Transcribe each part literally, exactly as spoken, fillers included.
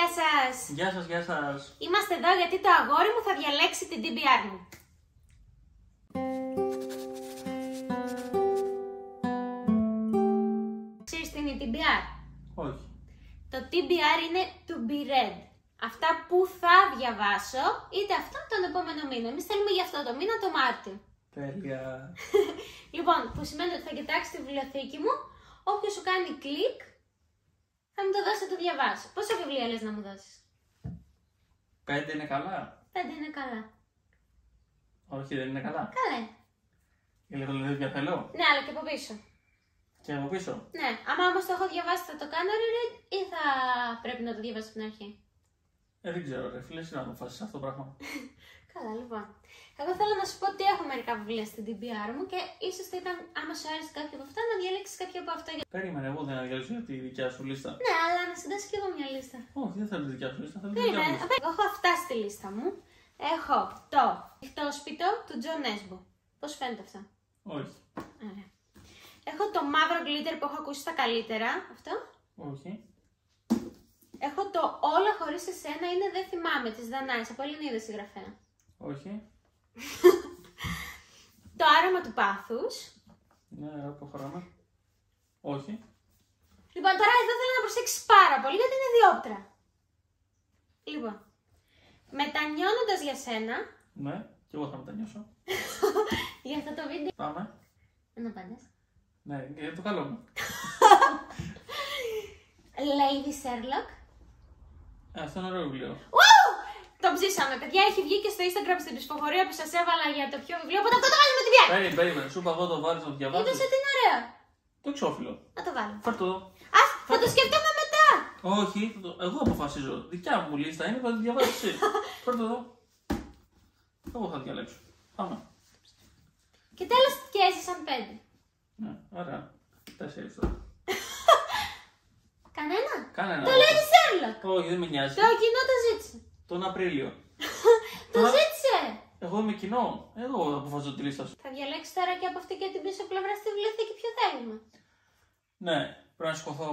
γεια σας! Γεια σας, γεια σας! Είμαστε εδώ γιατί το αγόρι μου θα διαλέξει την τι μπι αρ μου. Ξέρεις τι είναι η τι μπι αρ? Όχι. Το τι μπι αρ είναι to be read. Αυτά που θα διαβάσω, είτε αυτό τον επόμενο μήνα. Εμείς θέλουμε για αυτό το μήνα το Μάρτιο. Τέλεια. Λοιπόν, που σημαίνει ότι θα κοιτάξει τη βιβλιοθήκη μου, όποιος σου κάνει κλικ, θα μου το δώσει να το διαβάσω. Πόσα βιβλία λες να μου δώσεις? Πέντε είναι καλά. Πέντε είναι καλά. Όχι, δεν είναι καλά. Καλά είναι. Η λεπτομέρεια θέλω. Ναι, αλλά και από πίσω. Και από πίσω. Ναι, άμα όμως το έχω διαβάσει θα το κάνω reread ή θα πρέπει να το διαβάσω από την αρχή? Ε, δεν ξέρω, ρε φίλε, εσύ να αποφασίσεις αυτό το πράγμα. Καλά, λοιπόν. Εγώ θέλω να σου πω ότι έχω μερικά βιβλία στην τι μπι αρ μου και ίσως θα ήταν, άμα σου άρεσε κάποιο από αυτά, να διαλέξεις κάποιο από αυτά. Περίμενε, εγώ δεν διαλέξω τη δικιά σου λίστα. Ναι, αλλά να συντάσω κι εγώ μια λίστα. Όχι, δεν θέλω τη δικιά σου λίστα, θέλω τη δικιά μου Περίμενε, λίστα. εγώ έχω αυτά στη λίστα μου. Έχω το Ιχτόσπιτο του Τζον Έσμπο. Πώς φαίνεται αυτό? Όχι. Ωραία. Έχω το μαύρο γκλίτερ που έχω ακούσει τα καλύτερα. Αυτό. Όχι. Έχω το Όλα χωρίς εσένα είναι δεν θυμάμαι της Δανάης, από Ελληνίδα συγγραφέα. Όχι. Το άρωμα του πάθους. Ναι, προχωράμε. Όχι. Λοιπόν, τώρα εδώ θέλω να προσέξεις πάρα πολύ γιατί είναι διόπτρα. Λοιπόν, μετανιώνοντας για σένα. Ναι, και εγώ θα μετανιώσω. Για αυτό το βίντεο. Πάμε. Δεν απάντες. Ναι, για το καλό μου. Lady Sherlock. Ε, αυτό είναι ωραίο βιβλίο. Ου! Το ψήσαμε, παιδιά. Έχει βγει και στο Instagram στην ψηφοφορία που σας έβαλα για το ποιο βιβλίο. Οπότε αυτό το βάλουμε τη διάρκεια. Περίμενε, περίμενε. Σου είπα εγώ το βάλεις να το διαβάσεις. Είδες ότι είναι ωραίο. Το εξώφυλλο. Να το βάλω. Φέρ' το εδώ. Ας, θα το σκεφτούμε μετά. Όχι, το- εγώ αποφασίζω. Δικιά μου λίστα είναι, θα τη διαβάσεις εσύ. Φέρ' το εδώ. Εγώ θα διαλέξω. Πάμε. Και τέλος και έζησαν πέντε. Ναι, ωραία. Τέσσερις τώρα. Κανένα. Κανένα. Το Lady Sherlock. Όχι, δεν με νοιάζει. Το κοινό το ζήτησε. Τον Απρίλιο. Το Τώρα- ζήτησε. Εγώ είμαι κοινό. Εγώ αποφασίζω τη λίστα σου. Θα διαλέξει τώρα και από αυτή και την πίσω πλευρά στη βιβλιοθήκη ποιο θέλουμε. Ναι, πρέπει να σηκωθώ.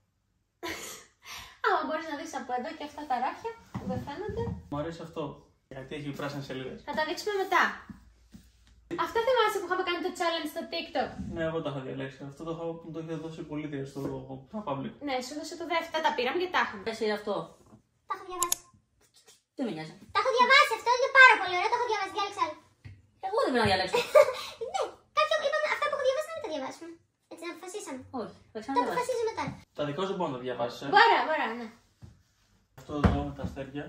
Άμα μπορείς να δεις από εδώ και αυτά τα ράφια που δεν φαίνονται. Μου αρέσει αυτό. Γιατί έχει πράσινες σελίδες. Θα τα δείξουμε μετά. Αυτό θυμάσαι που είχαμε κάνει το challenge στο TikTok. Ναι, εγώ τα έχω διαλέξει. Αυτό το, έχω, μου το είχε δώσει πολίτες στο public. Ναι, σου έδωσε το δεύτερο. Τα πήραμε και τα είχαμε. Εσύ αυτό. Τα έχω διαβάσει. Δεν με νοιάζει. Τα έχω διαβάσει, αυτό είναι πάρα πολύ ωραίο. Το έχω διαβάσει, διάλεξα άλλο. Εγώ δεν πρέπει να διαλέξω. Ναι, κάποιο είπαμε αυτά που έχω διαβάσει να μην τα διαβάσουμε. Έτσι να αποφασίσαμε. Όχι, θα Το ξαναδιαβάσω. αποφασίζουμε τώρα. Τα δικά σου μπορώ να τα διαβάσεις. Ε. Μπορώ, μπορώ, ναι. Αυτό εδώ με τα αστέρια.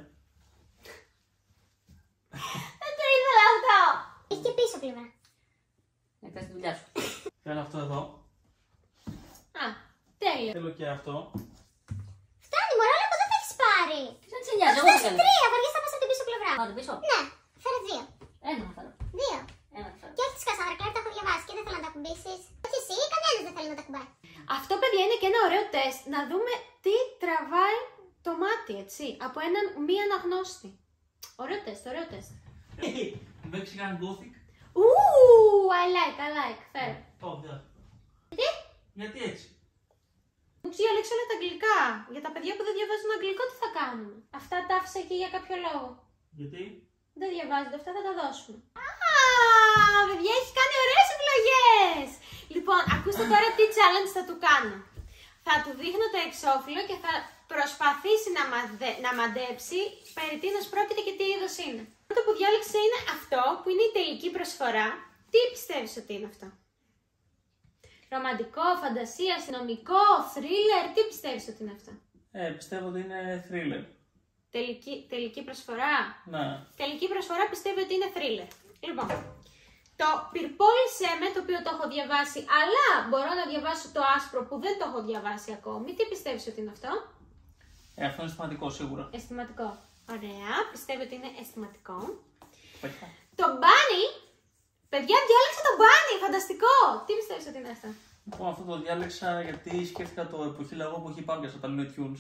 Δεν το ήθελα αυτό. Έχει και πίσω πλευρά. Να κάνεις τη δουλειά σου. Θέλω αυτό εδώ. Α, τέλειο. Θέλω και αυτό. Φτάνει, μωρά, αλλά δεν θα έχει πάρει. Δεν σε νοιάζει, εγώ θα κάνω. Τρία, βαριές θα πας από την πίσω πλευρά. Πάω την πίσω. Ναι, φέρε δύο. Ένα θα φέρω. Δύο. Ένα θα φέρω. Και όχι τις κασάρκλα, τα έχω διαβάσει και δεν θέλω να τα κουμπίσεις. Όχι εσύ, κανένας δεν θέλει να τα κουμπάει. Αυτό, παιδιά, είναι και ένα ωραίο τεστ. Να δούμε τι τραβάει το μάτι, έτσι. Από έναν μη αναγνώστη. Ωραίο τεστ, ωραίο τεστ. Mexican Gothic. Ου, I like, I like. Φέρε. Πάω, διά. Τι? Γιατί έτσι. Μου διαλέξω όλα τα αγγλικά. Για τα παιδιά που δεν διαβάζουν αγγλικό, τι θα κάνουν? Αυτά τα άφησα εκεί για κάποιο λόγο. Γιατί. Δεν διαβάζονται, αυτά θα τα δώσουμε. Α, παιδιά, έχει κάνει ωραίες επιλογές. Λοιπόν, ακούστε τώρα τι challenge θα του κάνω. Θα του δείχνω το εξώφυλλο και θα προσπαθήσει να, μαδε... να μαντέψει περί τίνος πρόκειται και τι είδος είναι. Το που διάλεξε είναι αυτό που είναι η τελική προσφορά. Τι πιστεύεις ότι είναι αυτό? Ρομαντικό, φαντασία, αστυνομικό, thriller, τι πιστεύεις ότι είναι αυτό? Ε, πιστεύω ότι είναι thriller. Τελική, τελική προσφορά. Ναι. Τελική προσφορά πιστεύει ότι είναι thriller. Λοιπόν, το πυρπόλησέ με, το οποίο το έχω διαβάσει, αλλά μπορώ να διαβάσω το άσπρο που δεν το έχω διαβάσει ακόμη. Τι πιστεύεις ότι είναι αυτό? Ε, αυτό είναι σημαντικό σίγουρα. Αισθηματικό. Ωραία, πιστεύω ότι είναι αισθηματικό. Παχιά. Το μπάνι, παιδιά, διάλεξα το μπάνι, φανταστικό. Τι πιστεύεις ότι είναι αυτό? Λοιπόν, αυτό το διάλεξα γιατί σκέφτηκα το εποχή λαγό που έχει πάρει στα Looney Tunes.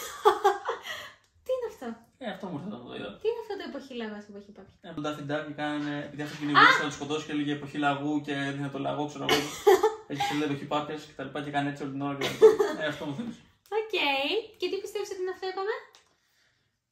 Τι είναι αυτό? Ε, αυτό μου ήρθε να το είδα. Τι είναι αυτό το εποχή λαγός, εποχή πάπια? Ε, τον Daffy Duck κάνανε, επειδή αυτό είναι η να του σκοτώσει και έλεγε εποχή λαγού και έδινε το λαγό, ξέρω εγώ. Έχει σελίδα εποχή πάπια και τα λοιπά και κάνει έτσι όλη την ώρα. Και... ε, αυτό μου θέλει. Οκ. Okay. Και τι πιστεύεις ότι είναι αυτό, είπαμε?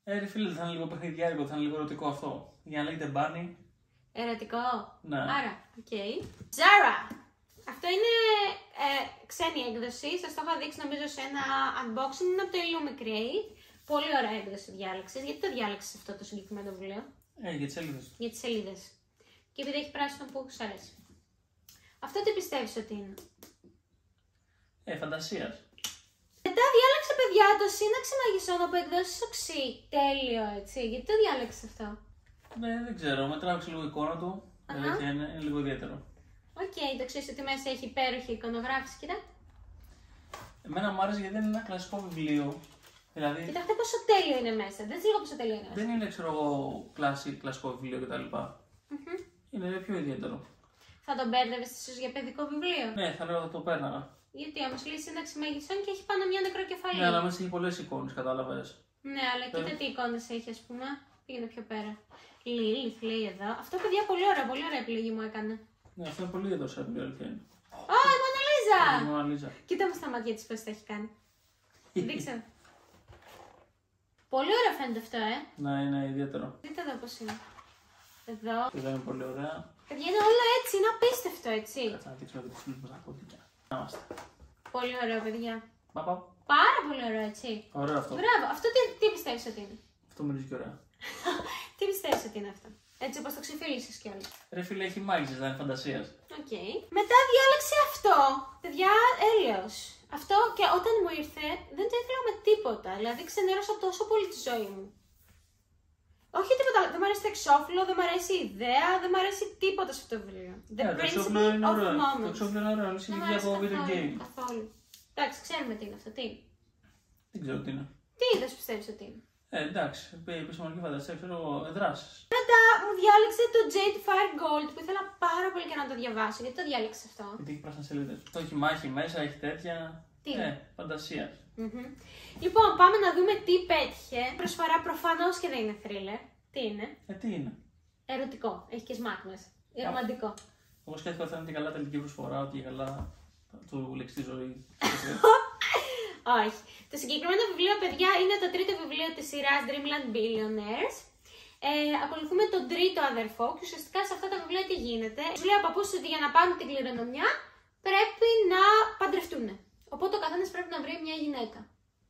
Ε, ρε φίλε, θα είναι λίγο παιχνιδιάρικο, θα είναι λίγο ερωτικό αυτό. Για να λέγεται Bunny. Ερωτικό. Ναι. Άρα, οκ. Okay. Zara. Αυτό είναι ε, ξένη έκδοση. Σας το είχα δείξει νομίζω σε ένα unboxing. Είναι από το Illumicrate. Πολύ ωραία έκδοση διάλεξες. Γιατί το διάλεξες αυτό το συγκεκριμένο βιβλίο? Ε, για τις σελίδες. Για τις σελίδες. Και επειδή έχει πράσινο που σου αρέσει. Αυτό τι πιστεύεις ότι είναι? Ε, φαντασίας. Μετά διάλεξε παιδιά το Σύναξη Μαγισσών από εκδόσεις Οξύ. Τέλειο, έτσι. Γιατί το διάλεξες αυτό? Ναι, δεν ξέρω. Με τράβηξε λίγο η εικόνα του. Αχα. Δηλαδή είναι, είναι λίγο ιδιαίτερο. Οκ, okay, το ξέρεις ότι μέσα έχει υπέροχη εικονογράφηση, κοίτα. Εμένα μου άρεσε γιατί δεν είναι ένα κλασικό βιβλίο. Δηλαδή Κοιτάξτε πόσο τέλειο είναι μέσα. Δεν λίγο πόσο τέλειο είναι μέσα. δεν είναι, ξέρω εγώ, κλασι, κλασικό βιβλίο κτλ. Mm-hmm. Είναι πιο ιδιαίτερο. Θα τον μπέρδευες ίσως για παιδικό βιβλίο? Ναι, θα λέω θα το πέρναγα. Γιατί όμως λέει Σύναξη Μαγισσών και έχει πάνω μια νεκροκεφαλή. Ναι, αλλά μέσα έχει πολλές εικόνες, κατάλαβες. Ναι, αλλά κοίτα Ε. τι εικόνες έχει, ας πούμε. Πήγαινε πιο πέρα. Lilith λέει εδώ. Αυτό παιδιά πολύ ωραία, πολύ ωραία επιλογή μου έκανε. Ναι, αυτό είναι πολύ ιδιαίτερο σε βιβλίο, αλήθεια είναι. Ω, η Μόνα Λίζα! Η Μόνα Λίζα. Κοίτα μου στα μάτια της πώς τα έχει κάνει. Δείξε. Πολύ ωραίο φαίνεται αυτό, ε. Ναι, είναι ιδιαίτερο. Δείτε εδώ πώς είναι. Εδώ. Και εδώ είναι πολύ ωραία. Παιδιά είναι όλο έτσι, είναι απίστευτο, έτσι. Κάτσε να δείξουμε και τις φίλες ναρκωτικά. Να είμαστε. Πολύ ωραίο, παιδιά. Πα, πα. Πάρα πολύ ωραίο, έτσι. Ωραίο αυτό. Μπράβο. Αυτό τι, τι πιστεύεις ότι είναι? Αυτό μυρίζει και ωραία. Τι πιστεύεις ότι είναι αυτό? Έτσι όπως το ξεφίλησες κιόλας. Ρε φίλε, έχει μάγισσες, δεν είναι φαντασίας. Οκ. Okay. Μετά διάλεξε αυτό. Παιδιά, έλεος. Αυτό και όταν μου ήρθε δεν το ήθελα με τίποτα. Δηλαδή ξενέρωσα τόσο πολύ τη ζωή μου. Όχι τίποτα. Δεν μου αρέσει το εξώφυλλο, δεν μου αρέσει η ιδέα, δεν μου αρέσει τίποτα σε αυτό το βιβλίο. The Ε, το εξώφυλλο Principle είναι of ωραίο. Το Moments. εξώφυλλο είναι ωραίο, είναι Δεν μου συγκεκριά αρέσει από video καθόλου, game. καθόλου. Εντάξει, ξέρουμε τι είναι αυτό. Τι, Δεν ξέρω τι είναι. τι είδες πιστεύεις ότι είναι? Ε, εντάξει, επιστημονική φαντασία, ξέρω εγώ, δράσεις. Μετά μου διάλεξε το Jade Fire Gold που ήθελα πάρα πολύ καιρό να το διαβάσω. Γιατί το διάλεξε αυτό? Γιατί έχει πράσινες σελίδες. Το έχει μάχη μέσα, έχει τέτοια. Τι Ε, είναι? φαντασία. Mm-hmm. Λοιπόν, πάμε να δούμε τι πέτυχε. Προσφορά προφανώς και δεν είναι thriller. Τι είναι? Ε, τι είναι. Ερωτικό. Έχει και σμάκ μέσα. Ε, ρομαντικό. Εγώ σκέφτηκα ότι θα είναι και καλά τελική προσφορά, ότι καλά θα του λέξει τη ζωή. Όχι. Το συγκεκριμένο βιβλίο, παιδιά, είναι το τρίτο βιβλίο της σειράς Dreamland Billionaires. Ε, ακολουθούμε τον τρίτο αδερφό και ουσιαστικά σε αυτά τα βιβλία τι γίνεται. Τους λέει ο παππούς ότι για να πάρουν την κληρονομιά πρέπει να παντρευτούν. Οπότε ο καθένας πρέπει να βρει μια γυναίκα.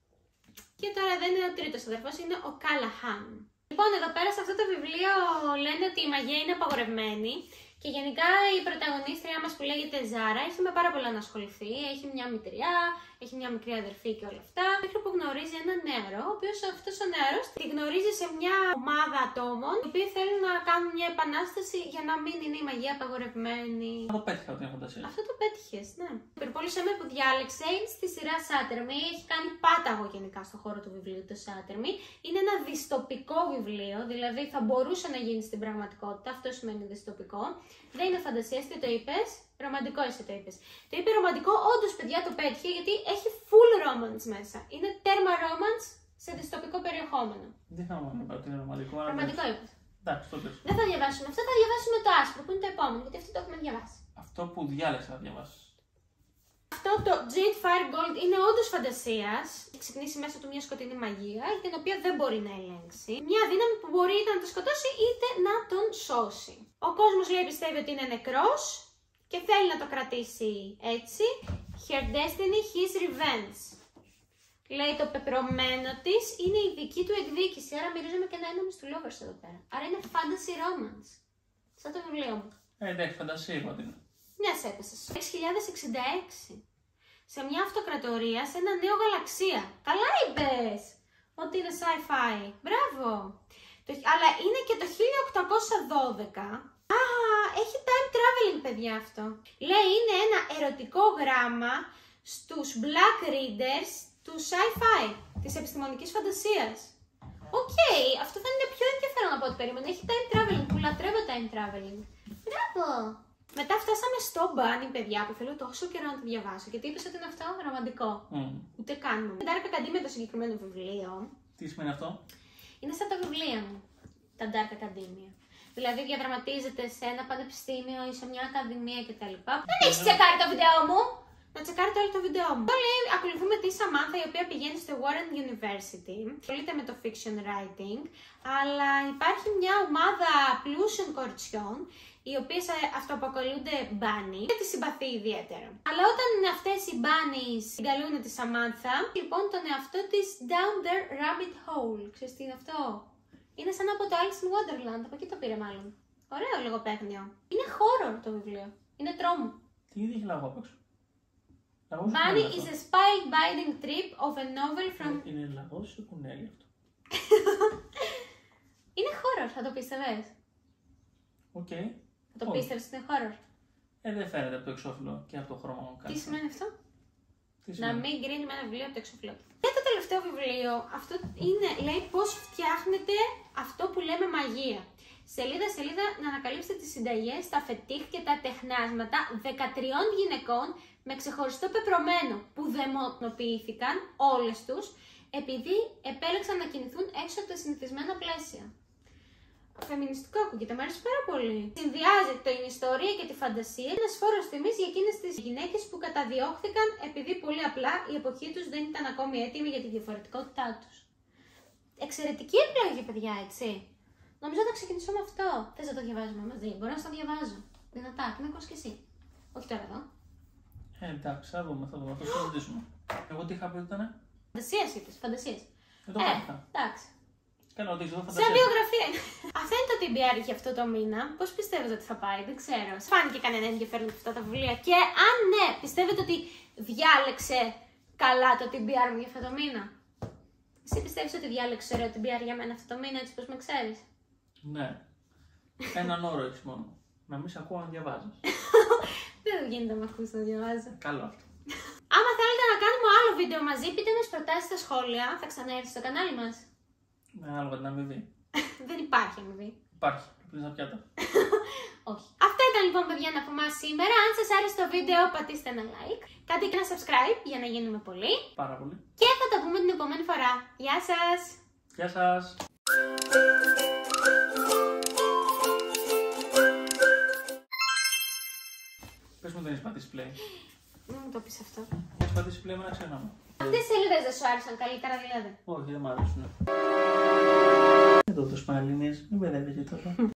Και τώρα δεν είναι ο τρίτος αδερφός, είναι ο Κάλαχαν. Λοιπόν, εδώ πέρα σε αυτό το βιβλίο λένε ότι η μαγεία είναι απαγορευμένη. Και γενικά η πρωταγωνίστρια μας που λέγεται Ζάρα έχει με πάρα πολλά να ασχοληθεί. Έχει μια μητριά, έχει μια μικρή αδερφή και όλα αυτά. Μέχρι που γνωρίζει έναν νεαρό, ο οποίος αυτός ο νεαρός τη γνωρίζει σε μια ομάδα ατόμων, οι οποίοι θέλουν να κάνουν μια επανάσταση για να μην είναι η μαγεία απαγορευμένη. Το πέτυχα ότι είναι φαντασία. Αυτό το πέτυχες, ναι. Η Υπερπόλησέ που διάλεξε είναι στη σειρά Σάτερμι. Έχει κάνει πάταγο γενικά στον χώρο του βιβλίου το Σάτερμι. Είναι ένα δυστοπικό βιβλίο, δηλαδή θα μπορούσε να γίνει στην πραγματικότητα. Αυτό σημαίνει δυστοπικό. Δεν είναι φαντασία, τι το είπες? Ρομαντικό εσύ το είπες. Το είπε ρομαντικό, όντως παιδιά το πέτυχε γιατί έχει full romance μέσα. Είναι τέρμα romance σε δυστοπικό περιεχόμενο. Δεν θα μου είπα ότι είναι ρομαντικό. αλλά Ρομαντικό εντάξει. είπες. Εντάξει, το πες. Δεν θα διαβάσουμε αυτό, θα διαβάσουμε το άσπρο που είναι το επόμενο, γιατί αυτό το έχουμε διαβάσει. Αυτό που διάλεξα να διαβάσει. Αυτό το Jade Fire Gold είναι όντως φαντασίας. Έχει ξυπνήσει μέσα του μια σκοτεινή μαγεία, την οποία δεν μπορεί να ελέγξει. Μια δύναμη που μπορεί είτε να τον σκοτώσει είτε να τον σώσει. Ο κόσμος λέει πιστεύει ότι είναι νεκρός και θέλει να το κρατήσει έτσι. Her destiny, his revenge. Λέει το πεπρωμένο της είναι η δική του εκδίκηση. Άρα μυρίζουμε και ένα enemies to lovers εδώ πέρα. Άρα είναι fantasy romance. Σαν το βιβλίο μου. Ε, εντάξει, φαντασία είπα ότι είναι. Μια έπεσες. έξι χιλιάδες εξήντα έξι. Σε μια αυτοκρατορία, σε ένα νέο γαλαξία. Καλά είπες! Ότι είναι sci-fi. Μπράβο! Το, αλλά είναι και το χίλια οκτακόσια δώδεκα. Α, έχει time traveling, παιδιά, αυτό. Λέει, είναι ένα ερωτικό γράμμα στους black readers του sci-fi, της επιστημονικής φαντασίας. Οκ, okay, αυτό θα είναι πιο ενδιαφέρον από ό,τι περίμενα. Έχει time traveling, που λατρεύω time traveling. Μπράβο! Μετά φτάσαμε στο Bunny, παιδιά, που θέλω τόσο καιρό να το διαβάσω. Γιατί είπες ότι είναι αυτό ρομαντικό. Mm. Ούτε καν μου. Dark Academia το συγκεκριμένο βιβλίο. Τι σημαίνει αυτό? Είναι σαν τα βιβλία μου. Τα Dark Academia. Δηλαδή διαδραματίζεται σε ένα πανεπιστήμιο ή σε μια ακαδημία κτλ. Δεν έχεις τσεκάρει το βίντεο μου! να τσεκάρετε όλο το βίντεο μου. Όλοι ακολουθούμε τη Σαμάνθα, η οποία πηγαίνει στο Warren University, ασχολείται με το fiction writing, αλλά υπάρχει μια ομάδα πλούσιων κοριτσιών, οι οποίες αυτοαποκαλούνται bunny και τη συμπαθεί ιδιαίτερα. Αλλά όταν αυτές οι bunnies συγκαλούν τη Σαμάνθα, λοιπόν τον εαυτό της down their rabbit hole. Ξέρεις τι είναι αυτό? Είναι σαν από το Alice in Wonderland, από εκεί το πήρε μάλλον. Ωραίο λογοπαίγνιο. Είναι horror το βιβλίο. Είναι τρόμο. Τι ήδη έχει λαγό απ' έξω? Bunny is a spellbinding trip of a novel from... Είναι λαγός ή κουνέλι αυτό? Είναι horror, θα το πίστευες? Οκ. Okay. Θα το πίστευες ότι είναι horror? Ε, δεν φαίνεται από το εξώφυλλο και από το χρώμα μου κάτι. Τι σημαίνει αυτό? Τι σημαίνει? Να μην γκρίνει με ένα βιβλίο από το εξώφυλλο του. Και το τελευταίο βιβλίο, αυτό είναι, λέει πώς φτιάχνετε αυτό που λέμε μαγεία. Σελίδα σελίδα να ανακαλύψετε τις συνταγές, τα φετίχ και τα τεχνάσματα δεκατριών γυναικών με ξεχωριστό πεπρωμένο που δαιμονοποιήθηκαν όλες τους επειδή επέλεξαν να κινηθούν έξω από τα συνηθισμένα πλαίσια. Φεμινιστικό ακούγεται, μου αρέσει πάρα πολύ. Συνδυάζει την ιστορία και τη φαντασία, ένας φόρος τιμής για εκείνες τις γυναίκες που καταδιώχθηκαν επειδή πολύ απλά η εποχή τους δεν ήταν ακόμη έτοιμη για τη διαφορετικότητά τους. Εξαιρετική επιλογή, παιδιά, έτσι. Νομίζω θα ξεκινήσω με αυτό. Θες να το διαβάζουμε μαζί? Μπορώ να στο διαβάζω. Δυνατά, και να ακούς και εσύ. Όχι τώρα εδώ. Ε, εντάξει, θα δούμε, θα δούμε, θα το συζητήσουμε. Εγώ τι είχα πει ότι ήταν? Φαντασίας είπες, φαντασίας. Δεν το Ε, είχα. εντάξει. Κάνω ότι εδώ Σαν φαντασία. βιογραφία. Αυτό είναι το τι μπι αρ για αυτό το μήνα. Πώς πιστεύετε ότι θα πάει? Δεν ξέρω. Σας φάνηκε κανένα ενδιαφέρον από αυτά τα βιβλία? Και αν ναι, πιστεύετε ότι διάλεξε καλά το τι μπι αρ μου για αυτό το μήνα? Εσύ πιστεύεις ότι διάλεξε ωραίο τι μπι αρ για μένα αυτό το μήνα, έτσι πως με ξέρεις? Ναι. Έναν όρο έχεις μόνο. Να μην σε ακούω να διαβάζεις. Δεν γίνεται να με ακούς να διαβάζω. Καλό αυτό. Άμα θέλετε να κάνουμε άλλο βίντεο μαζί, πείτε μας προτάσεις στα σχόλια. Θα ξαναέρθει στο κανάλι μας. Με άλογα την αμοιβή. Δεν υπάρχει αμοιβή. Υπάρχει. Πριν τα πιάτα. Όχι. Αυτά ήταν λοιπόν, παιδιά, από εμάς σήμερα. Αν σας άρεσε το βίντεο, πατήστε ένα like. Κάντε και ένα subscribe για να γίνουμε πολλοί. Πάρα πολύ. Και θα τα πούμε την επόμενη φορά. Γεια σας! Γεια σας. Πες μου δεν έχεις πατήσει play. Μην μου το πεις αυτό. Έχεις πατήσει play με ένα ξένα μου. Αυτές οι σελίδες δεν σου άρεσαν καλύτερα, δηλαδή? Όχι, δεν μ' αρέσουν. Εδώ το σπαλίνες, μην μπερδεύετε τώρα.